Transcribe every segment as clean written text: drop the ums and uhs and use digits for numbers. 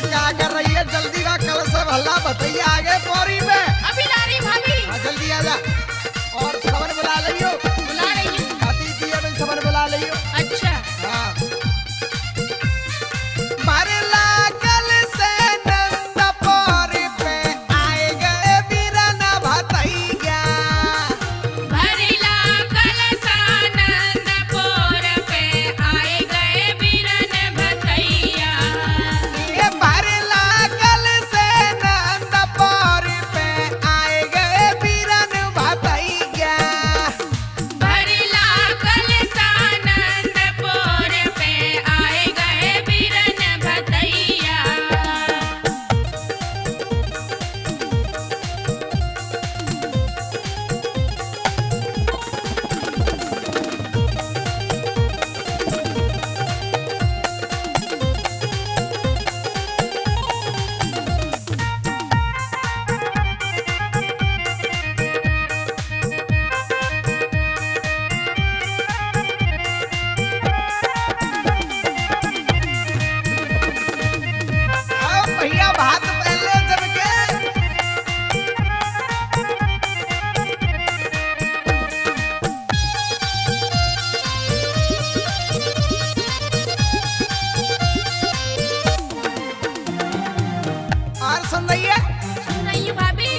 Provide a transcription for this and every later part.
क्या कर रही है? जल्दी का कल से भला बताइए आगे पौरी में। अभी ला रही भाभी। हाँ जल्दी आ जा। और सबर बुला लियो। बुला रही हूँ। आती थी अभी सबर बुला लियो। अच्छा। हाँ। भरला कल से नंदपुर पे आए गए बीरन भतैया। भरला कल सा नंदपुर पे आए गए बीरन भतैया। ये भरला कल से नंदपुर पे आए गए बीरन भतैया। भरला कल सा नंदपुर पे आए गए बीरन भतैया। आओ भैया भात पहले जम के। और सुन रही है? सुन रही हूँ भाभी।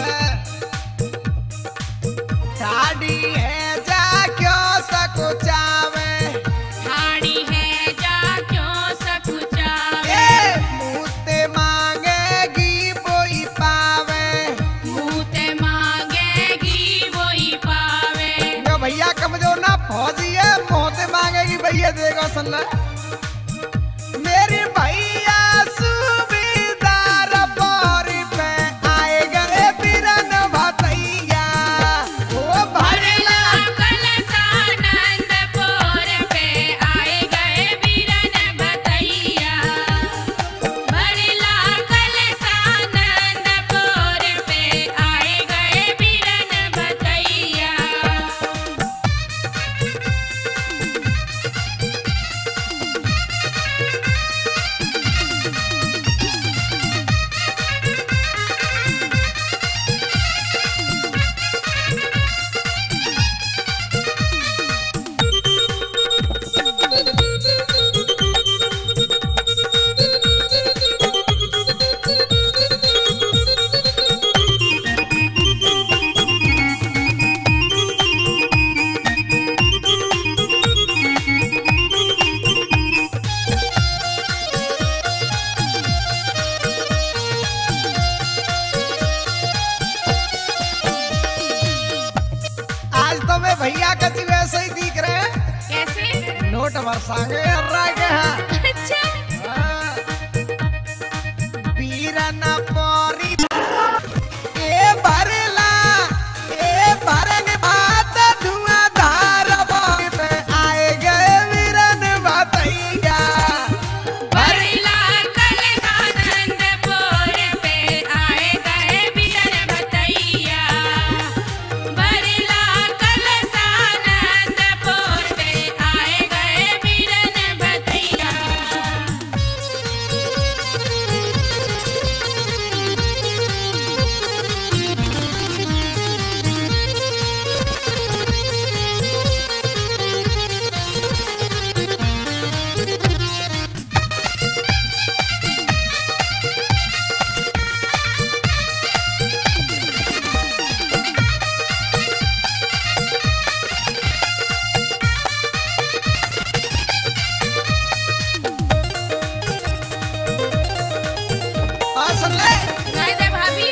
ठाड़ी है जा क्यों सकुचावे। ठाड़ी है जा क्यों सकुचावे। ए मुँहते मांगेगी वही पावे। मुँह ते मांगेगी वही पावे। यो भैया कमजोर ना फौजी है, मोहते मांगेगी भैया देगा सुन ले। मेरी भैया सूबेदार पौरी पे आए गए बीरन भतैया। ओ भरला कल सा नंदपुर पे आए गए बीरन भतैया। भरला कल सा नंदपुर पे आए गए बीरन भतैया। आज तो मैं भैया का जी वैसे ही दिख रहे हैं। कैसे? नोट बरसांगे रह गए हैं। अच्छा। हाँ। बीरन पौरी ए भरला ए भरन भात धुआंधार पौरी पे आए गए बीरन भतैया। भरला कल सा नंदपुर पे आए गए बीरन भतैया। भरला कल सा नंदपुर पे आए गए बीरन भतैया। और सुन ले। नहीं दे भाभी।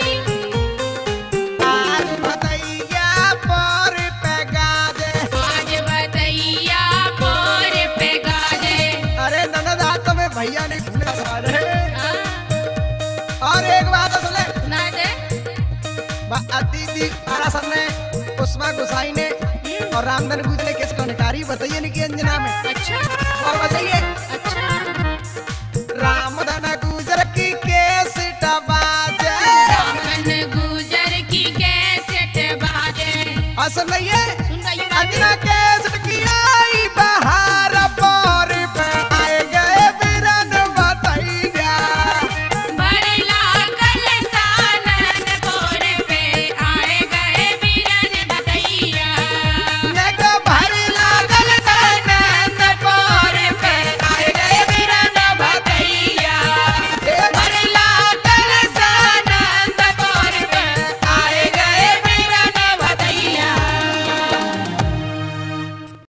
आज भतैया पौरी पे गाजे। आज भतैया पोर पे गाजे। अरे ननद आज तो मैं भैया नहीं सुने सारे। हाँ, और एक बात सुन ले। नहीं दे। दीदी आरा सर ने उस्मा गुसाई ने और रामधन गुज ने किस कहानी बताइए नहीं कि अंजना में। अच्छा। और बताइए